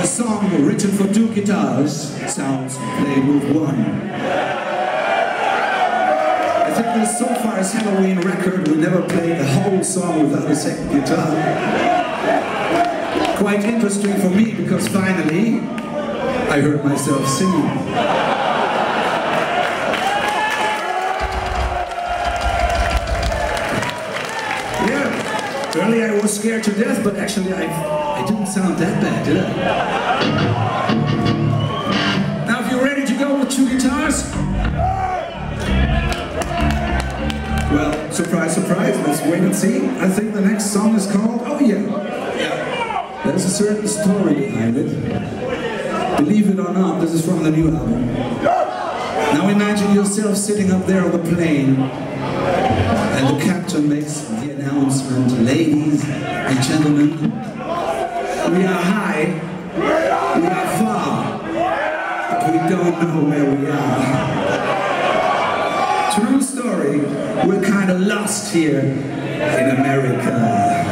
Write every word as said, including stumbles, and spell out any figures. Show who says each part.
Speaker 1: A song written for two guitars, sounds played with one. I think that so far as Halloween record, we never played the whole song without a second guitar. Quite interesting for me, because finally, I heard myself singing. Earlier I was scared to death, but actually I, I didn't sound that bad, did I? Now if you're ready to go with two guitars, well, surprise, surprise, let's wait and see. I think the next song is called, oh yeah, there's a certain story behind it. Believe it or not, this is from the new album. Now imagine yourself sitting up there on the plane, and the captain makes the announcement, ladies and gentlemen, we are high, we are far, but we don't know where we are. True story, we're kind of lost here in America.